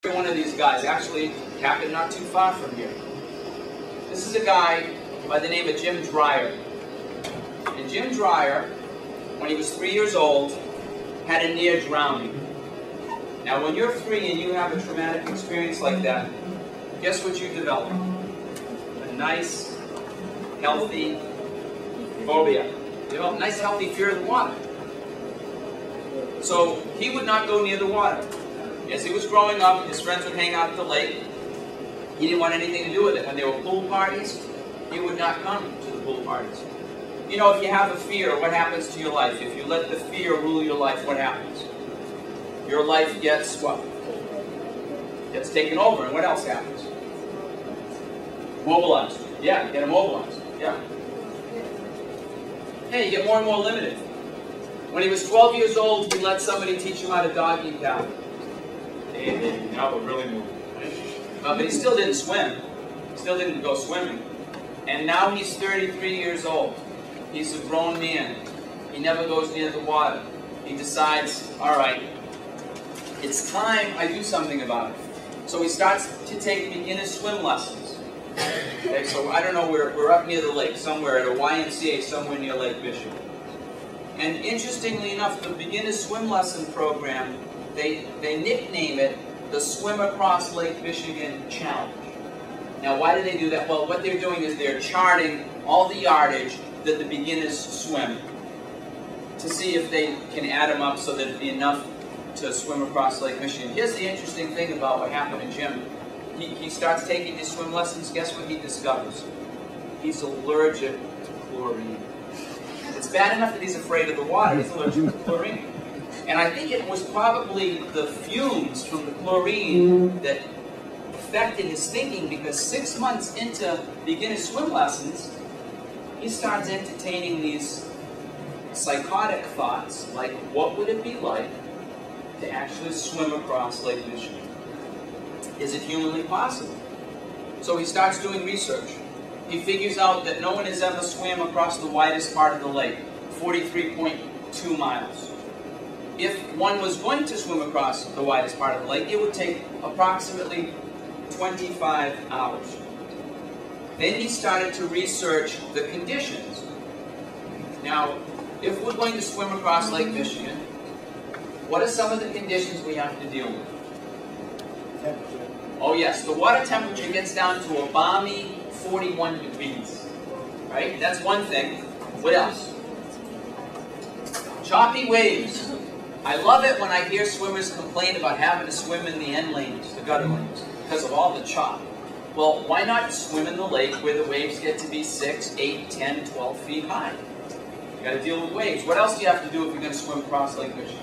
One of these guys actually happened not too far from here. This is a guy by the name of Jim Dreyer. And Jim Dreyer, when he was 3 years old, had a near drowning. Now when you're 3 and you have a traumatic experience like that, guess what you develop? A nice, healthy phobia. You develop a nice, healthy fear of the water. So he would not go near the water. As he was growing up, his friends would hang out at the lake. He didn't want anything to do with it. When there were pool parties, he would not come to the pool parties. You know, if you have a fear, what happens to your life? If you let the fear rule your life, what happens? Your life gets what? Gets taken over. And what else happens? Mobilized. Yeah, you get immobilized. Yeah. Hey, you get more and more limited. When he was 12 years old, he let somebody teach him how to doggy paddle. That would really move. But he still didn't swim. Still didn't go swimming. And now he's 33 years old. He's a grown man. He never goes near the water. He decides, all right, it's time I do something about it. So he starts to take beginner swim lessons. Okay, so I don't know, we're up near the lake somewhere at a YMCA somewhere near Lake Michigan. And interestingly enough, the beginner swim lesson program, they nickname it the Swim Across Lake Michigan Challenge. Now why do they do that? Well, what they're doing is they're charting all the yardage that the beginners swim to see if they can add them up so that it'd be enough to swim across Lake Michigan. Here's the interesting thing about what happened to Jim. He starts taking his swim lessons. Guess what he discovers? He's allergic to chlorine. It's bad enough that he's afraid of the water. He's allergic to chlorine. And I think it was probably the fumes from the chlorine that affected his thinking, because 6 months into beginner swim lessons, he starts entertaining these psychotic thoughts, like what would it be like to actually swim across Lake Michigan? Is it humanly possible? So he starts doing research. He figures out that no one has ever swam across the widest part of the lake, 43.2 miles. If one was going to swim across the widest part of the lake, it would take approximately 25 hours. Then he started to research the conditions. Now, if we're going to swim across Lake Michigan, what are some of the conditions we have to deal with? Temperature. Oh yes, the water temperature gets down to a balmy 41 degrees. Right? That's one thing. What else? Choppy waves. I love it when I hear swimmers complain about having to swim in the end lanes, the gutter lanes, because of all the chop. Well, why not swim in the lake where the waves get to be 6, 8, 10, 12 feet high? You got to deal with waves. What else do you have to do if you're going to swim across Lake Michigan?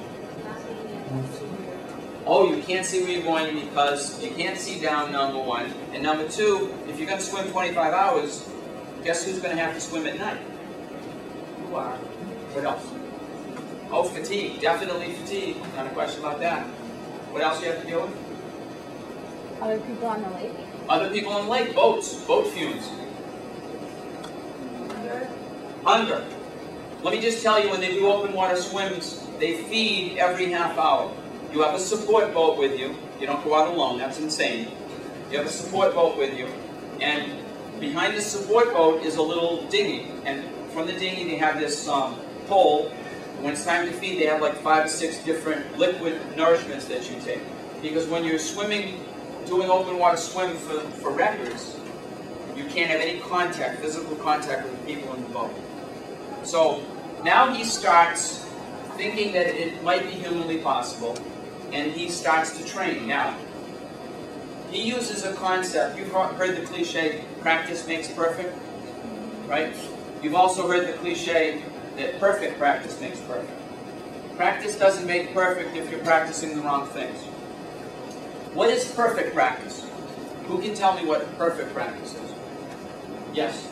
Oh, you can't see where you're going because you can't see down, number one. And number two, if you're going to swim 25 hours, guess who's going to have to swim at night? You are. What else? Oh, fatigue. Definitely fatigue. Not a question about that. What else do you have to deal with? Other people on the lake? Other people on the lake. Boats. Boat fumes. Hunger. Let me just tell you, when they do open water swims, they feed every half hour. You have a support boat with you. You don't go out alone. That's insane. You have a support boat with you. And behind the support boat is a little dinghy. And from the dinghy, they have this pole. When it's time to feed, they have like 5 or 6 different liquid nourishments that you take. Because when you're swimming, doing open water swim for records, you can't have any contact, physical contact with the people in the boat. So now he starts thinking that it might be humanly possible, and he starts to train. Now, he uses a concept. You've heard the cliche, practice makes perfect, right? You've also heard the cliche that perfect practice makes perfect. Practice doesn't make perfect if you're practicing the wrong things. What is perfect practice? Who can tell me what perfect practice is? Yes?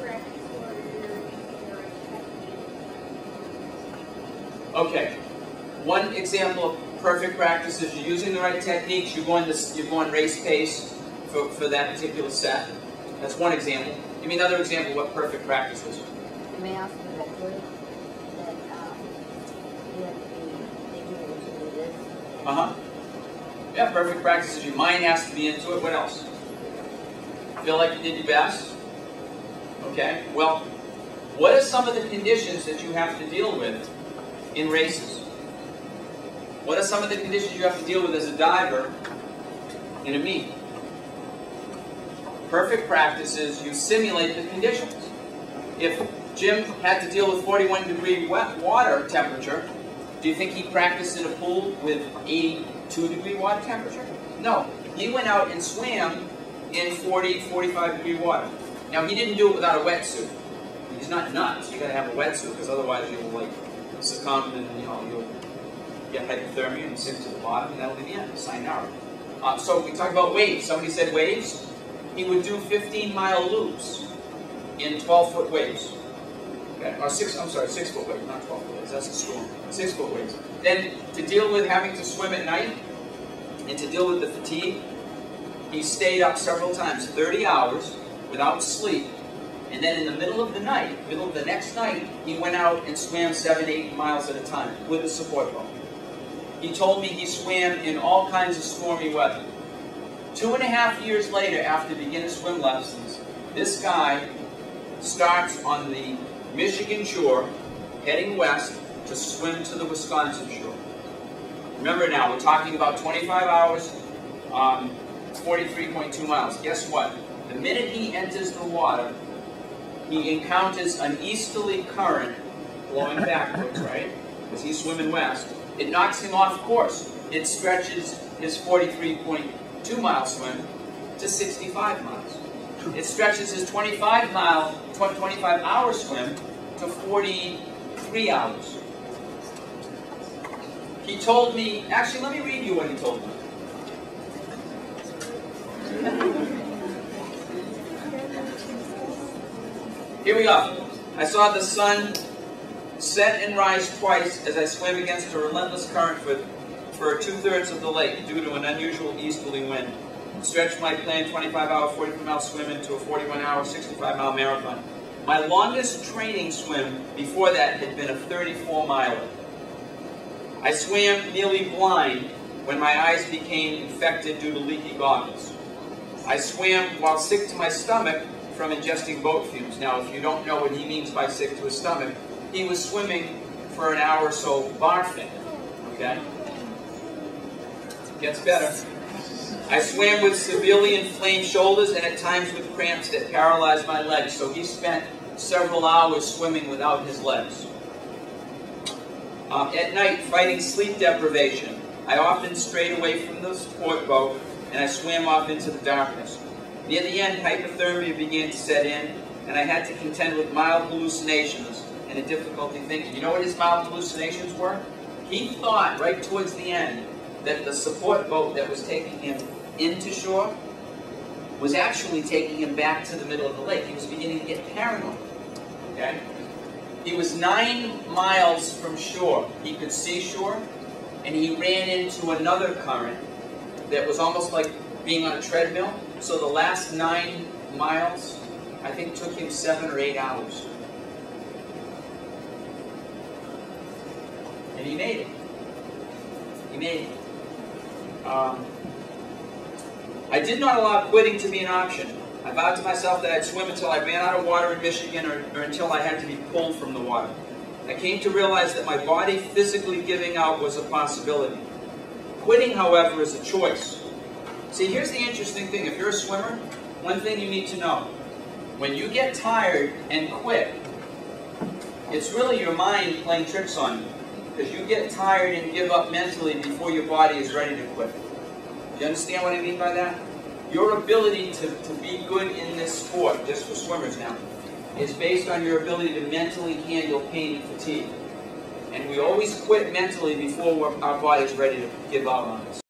Okay. One example of perfect practice is you're using the right techniques, you're going race pace for that particular set. That's one example. Give me another example of what perfect practice is. You may also be that you have to be thinking that you should do this. Yeah, perfect practices. Your mind has to be into it. What else? Feel like you did your best? Okay. Well, what are some of the conditions that you have to deal with in races? What are some of the conditions you have to deal with as a diver in a meet? Perfect practices, you simulate the conditions. If Jim had to deal with 41-degree water temperature, do you think he practiced in a pool with 82-degree water temperature? No. He went out and swam in 40, 45-degree water. Now, he didn't do it without a wetsuit. He's not nuts. You got to have a wetsuit, because otherwise you'll succumb and you'll get hypothermia and sink to the bottom, and that'll be the end. Sayonara. So we talked about waves. Somebody said waves. He would do 15-mile loops in 12-foot waves. Okay. Or 6-foot waves, not 12-foot waves. That's a storm. 6-foot waves. Then to deal with having to swim at night and to deal with the fatigue, he stayed up several times, 30 hours without sleep. And then in the middle of the night, middle of the next night, he went out and swam 7, 8 miles at a time with a support boat. He told me he swam in all kinds of stormy weather. 2.5 years later, after beginner swim lessons, this guy starts on the Michigan shore, heading west to swim to the Wisconsin shore. Remember now, we're talking about 25 hours, 43.2 miles. Guess what? The minute he enters the water, he encounters an easterly current blowing backwards, right? Because he's swimming west. It knocks him off course. It stretches his 43.2-mile swim to 65 miles. It stretches his 25-hour swim to 43 hours. He told me, actually, let me read you what he told me. Here we go. I saw the sun set and rise twice as I swam against a relentless current for 2/3 of the lake due to an unusual easterly wind. Stretched my planned 25-hour, 43-mile swim into a 41-hour, 65-mile marathon. My longest training swim before that had been a 34-miler. I swam nearly blind when my eyes became infected due to leaky goggles. I swam while sick to my stomach from ingesting boat fumes. Now, if you don't know what he means by sick to his stomach, he was swimming for an hour or so barfing, okay? Gets better. I swam with severely inflamed shoulders and at times with cramps that paralyzed my legs, so he spent several hours swimming without his legs. At night, fighting sleep deprivation, I often strayed away from the support boat and I swam off into the darkness. Near the end, hypothermia began to set in, and I had to contend with mild hallucinations and a difficulty thinking. You know what his mild hallucinations were? He thought, right towards the end, that the support boat that was taking him into shore was actually taking him back to the middle of the lake. He was beginning to get paranoid. Okay? He was 9 miles from shore. He could see shore, and he ran into another current that was almost like being on a treadmill. So the last 9 miles, I think, took him 7 or 8 hours. And he made it. He made it. I did not allow quitting to be an option. I vowed to myself that I'd swim until I ran out of water in Michigan or until I had to be pulled from the water. I came to realize that my body physically giving out was a possibility. Quitting, however, is a choice. See, here's the interesting thing. If you're a swimmer, one thing you need to know. When you get tired and quit, it's really your mind playing tricks on you. Because you get tired and give up mentally before your body is ready to quit. You understand what I mean by that? Your ability to be good in this sport, just for swimmers now, is based on your ability to mentally handle pain and fatigue. And we always quit mentally before our body's ready to give out on us.